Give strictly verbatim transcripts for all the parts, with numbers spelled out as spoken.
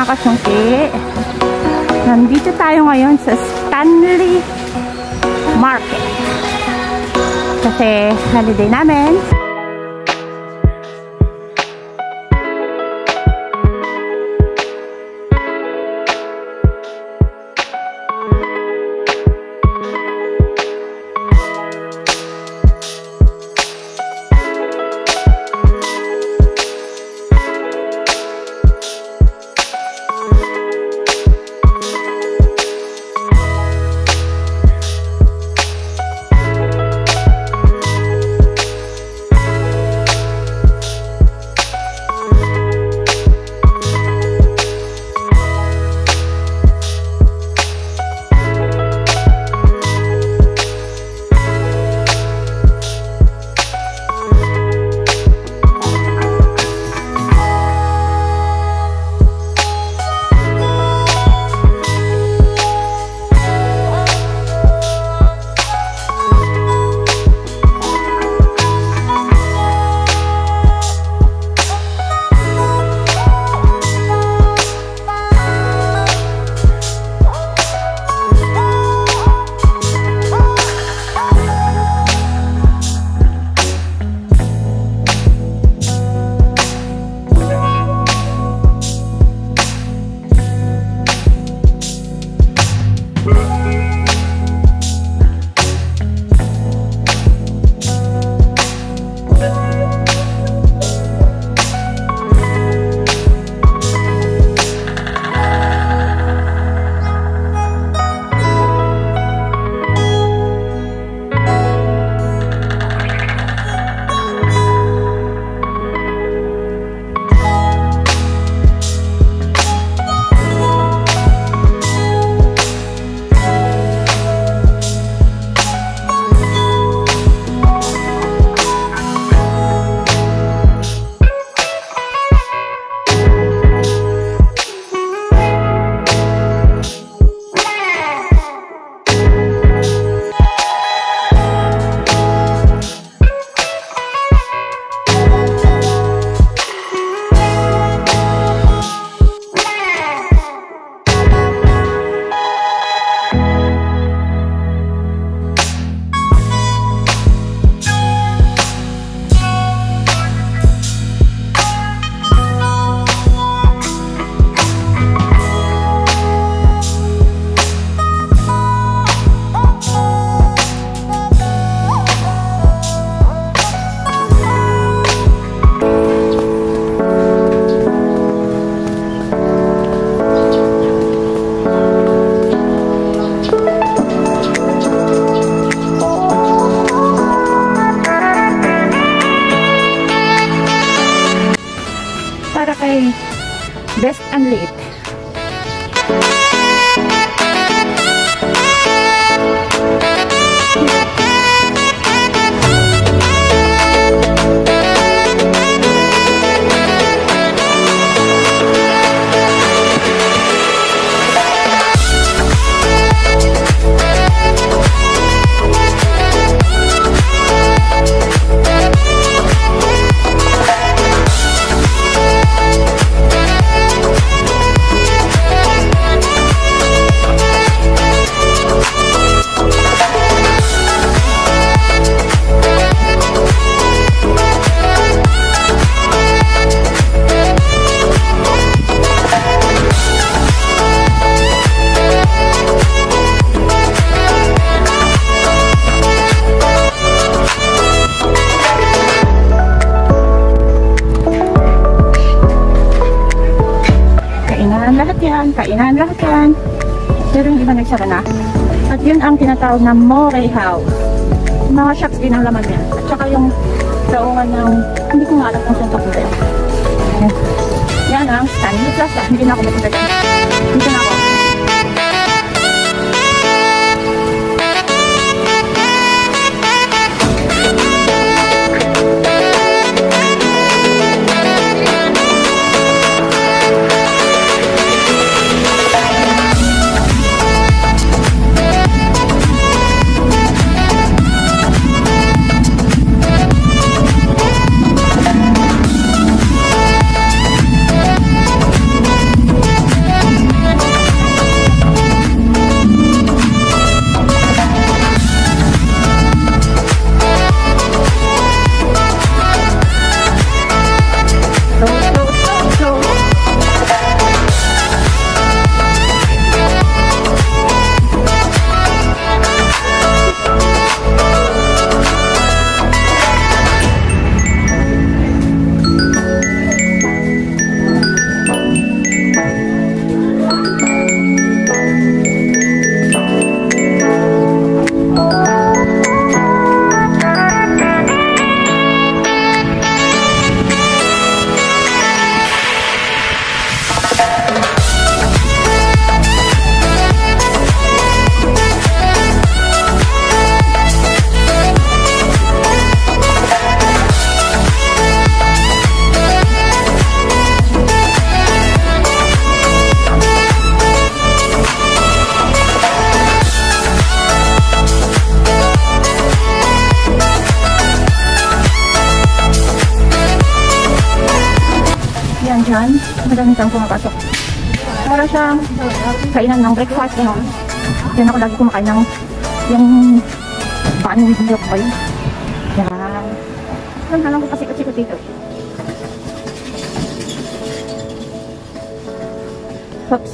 kasungki. Nandito tayo ngayon sa Stanley Market. Kasi holiday namin. Best and Late. Kainan lahat yan. Pero yung iba nagsara na. At yun ang tinatawag na More House. Mga shops din ang laman yan. At saka yung daungan ng, hindi ko nga alam kung saan papunta yun. Yan ang Stanley Plaza. Hindi na ako mapunta dyan. Dito na ako. Madaming taong pumapasok. Para siyang kainan ng breakfast, gano'n. Yan ako lagi kumakain ng yung bun with milk oil. Yan. Alam na lang ko pasikot-sikot dito. Oops.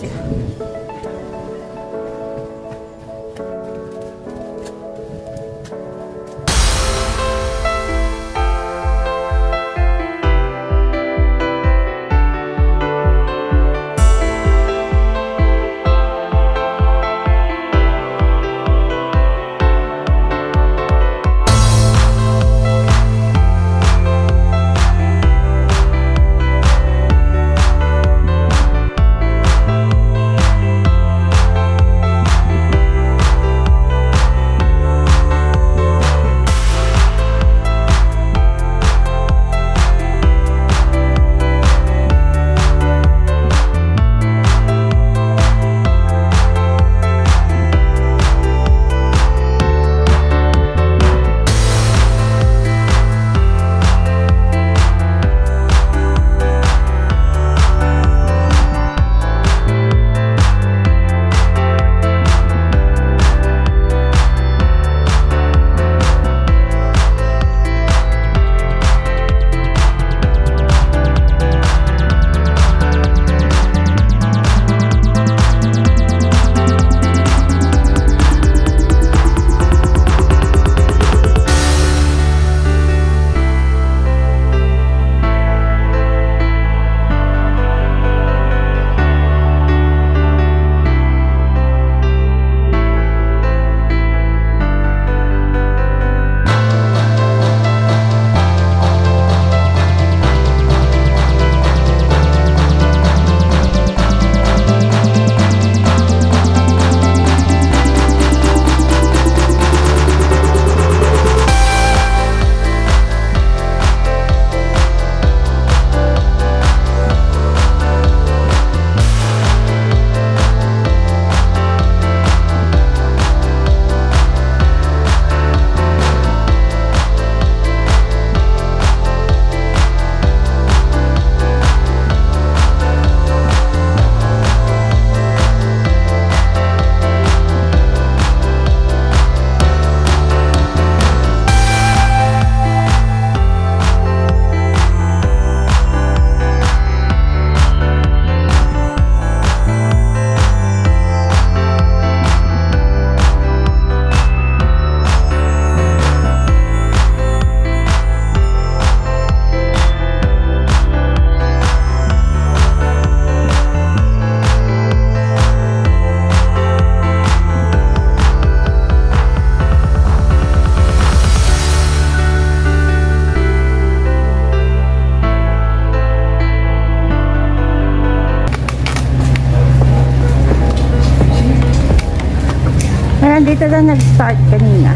Dito lang nag-start kanina.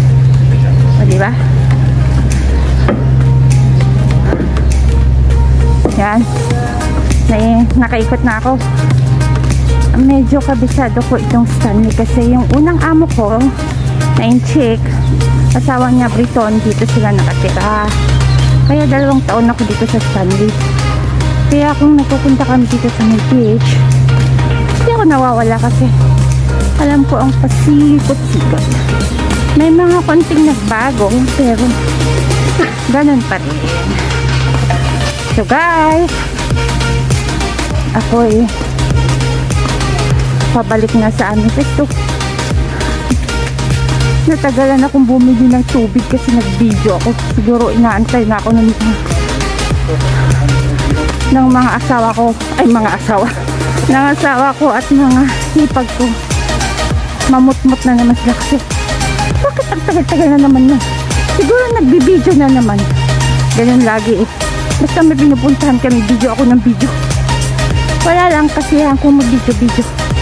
O, diba? Yan. Na, nakaikot na ako. Medyo kabisado ko itong Stanley kasi yung unang amo ko na yung chick, asawa niya Briton, dito sila nakatira. Kaya dalawang taon ako dito sa Stanley. Kaya kung nagpupunta kami dito sa may beach, hindi ako nawawala kasi alam ko ang pasikot-sikot. May mga konting nagbago, pero ganun pa rin. So guys, ako'y pabalik na sa amin pesto. Natagalan akong bumili ng tubig kasi nag-video ako. Siguro inaantay na ako ng, ng mga asawa ko. Ay, mga asawa. Ng asawa ko at mga hipag ko. Mamut-mut na naman sila kasi bakit ang tagal-tagal na naman na? Siguro nagbibideo na naman. Ganun lagi eh. Basta may pinupuntahan kami, video ako ng video. Wala lang kasi ako mag-video-video.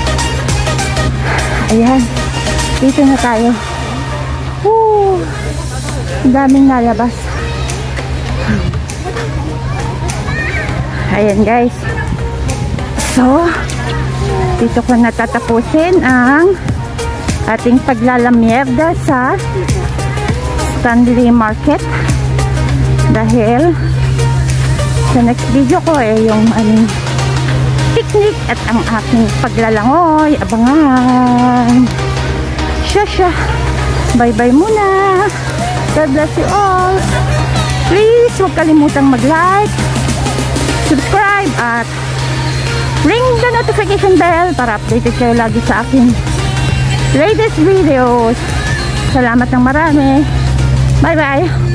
Ayan. Dito na tayo. Woo! Ang daming nalabas. Ayan guys. So, dito ko natatapusin ang ating paglalamierda sa Stanley Market dahil sa next video ko eh yung ano, picnic at ang aking paglalangoy. Abangan. Siya siya. Bye-bye muna. God bless you all. Please, huwag kalimutang mag-like, subscribe, at ring the notification bell para updated kayo lagi sa aking latest videos. Salamat ng marami. Bye-bye.